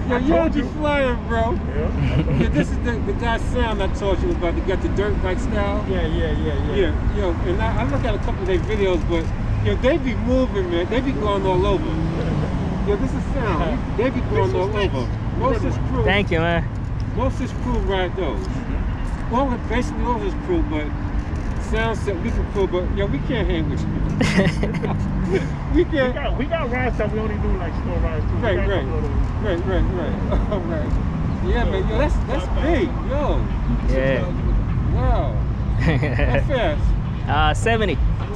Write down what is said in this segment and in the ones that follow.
Yo, you'll be flying, bro. Yeah, this is the guy's sound I told you about. They got the dirt bike style. Yeah. Yeah, yo, and I look at a couple of their videos, but yo, they be moving, man. They be going all over. Yo, this is sound. They be going all over. Most of his crew. Thank you, man. Most of his crew ride those. Well, basically all his crew, but sounds we can crew, but yo, we can't hang with you. we can't. We got rides that we only do like store rides too. Right. All right. Yeah, man, yo, that's big, yo. Yeah. Wow. How fast? 70. Damn.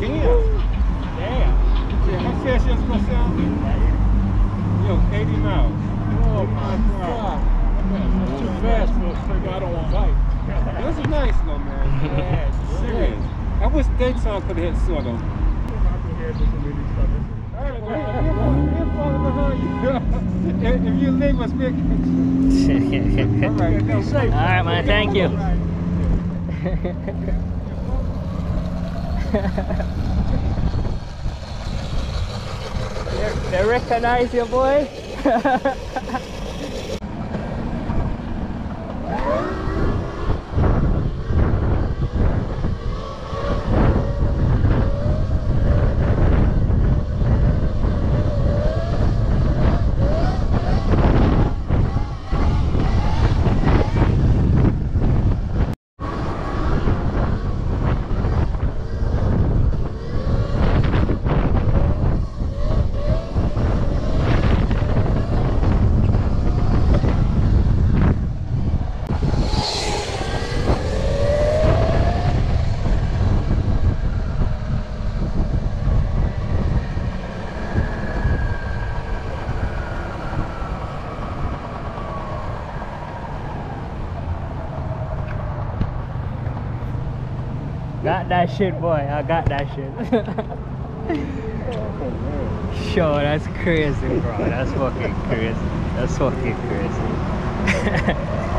Yeah, how fast yours gonna sound? Yo, 80 miles. Oh my God. That's too fast for a figure I don't want to bike. This is nice though, man. Yeah, serious. I wish daytime could have hit sort of. Alright, we're falling behind you. If you leave us, we're alright, Alright, man, thank you. They recognize you, boy. Got that shit, boy. I got that shit. Sure, that's crazy, bro. That's fucking crazy. That's fucking crazy.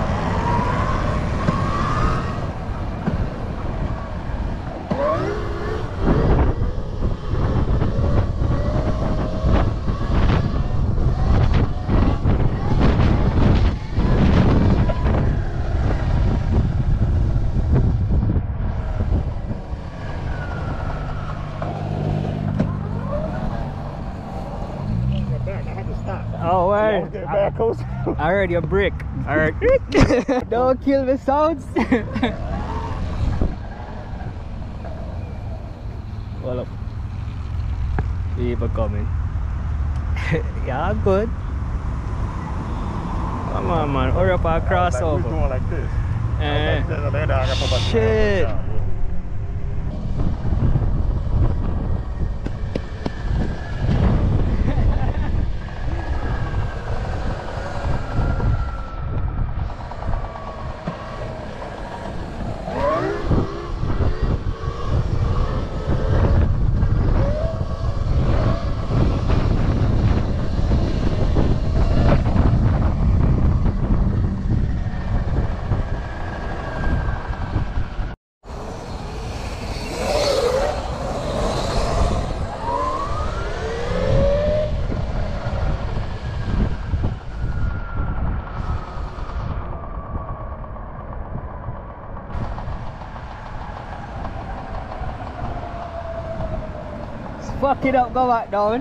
Oh, wait. I heard your brick. I heard. Don't kill the sounds. Well, up. People coming. Yeah, good. Come on, man. Hurry up and cross over. We're going like this. Shit. Fuck it up, go back down.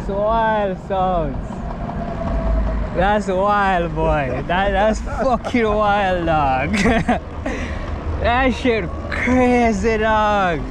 wild sounds. That's wild, boy. That's fucking wild, dog. That shit crazy, dog.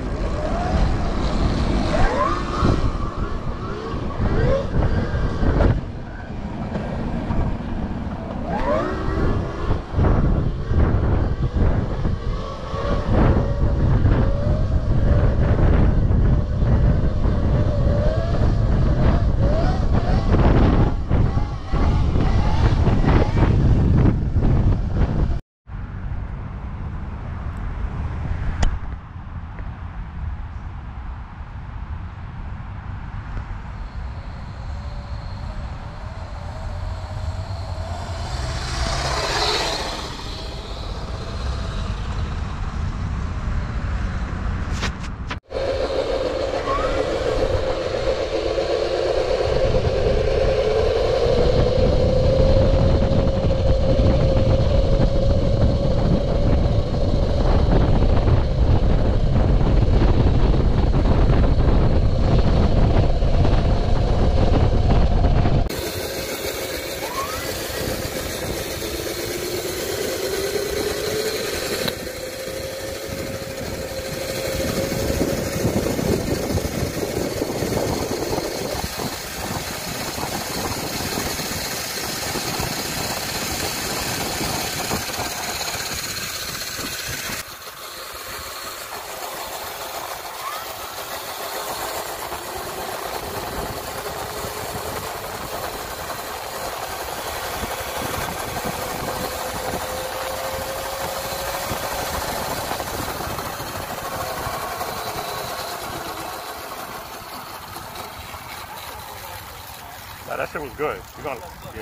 Nah, that shit was good. You're gonna, yeah.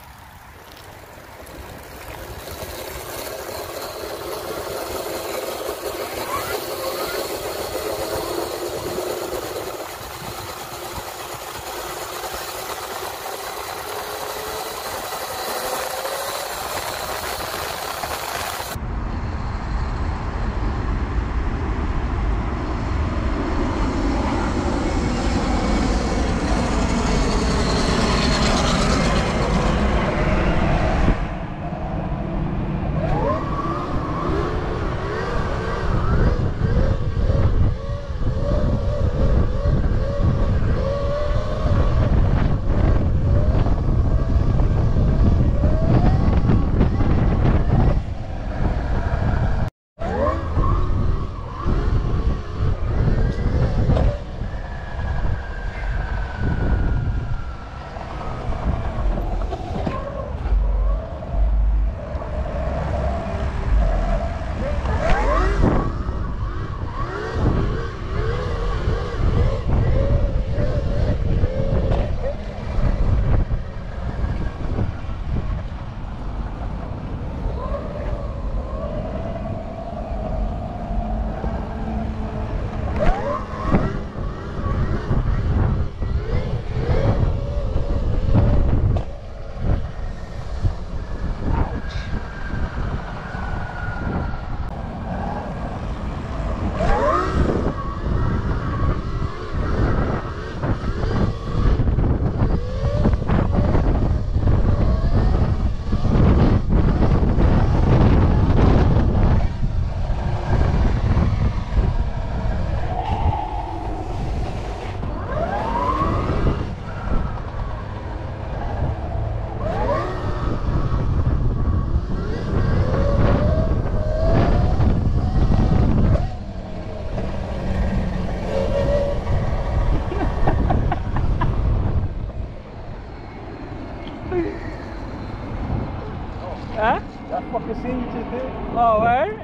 Huh? That fucking scene you just did? Oh, word?